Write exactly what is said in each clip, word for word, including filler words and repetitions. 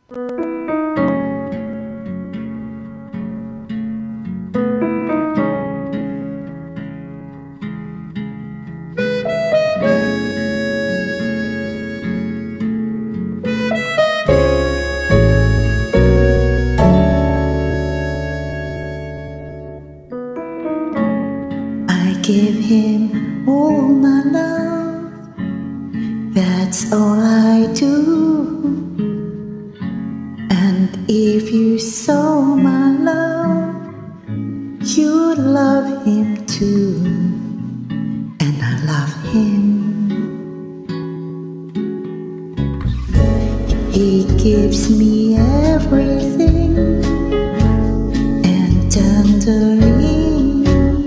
I give him all my love, that's all I do. And if you saw my love, you'd love him too. And I love him. He gives me everything and tangerine.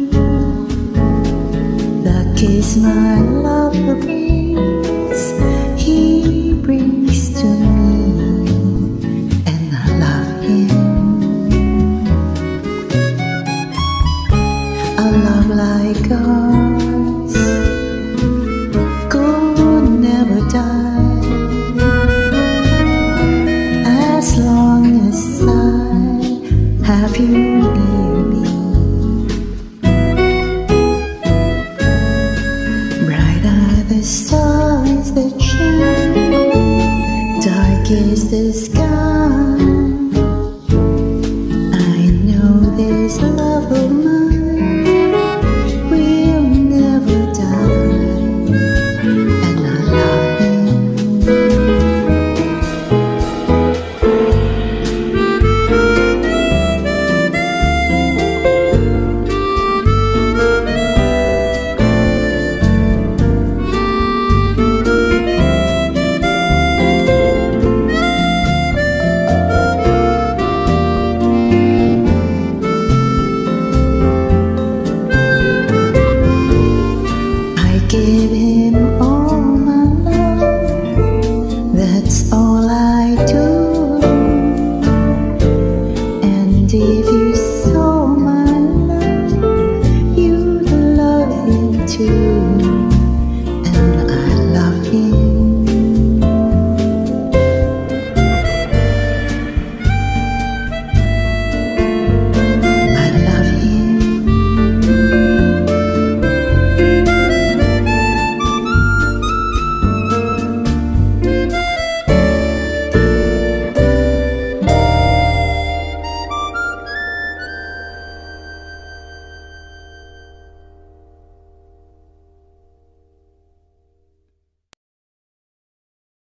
The kiss my love brings, he brings to me, and I love him. A love like ours could never die, as long as I have you near me. Bright are the stars that shine, dark is the sky.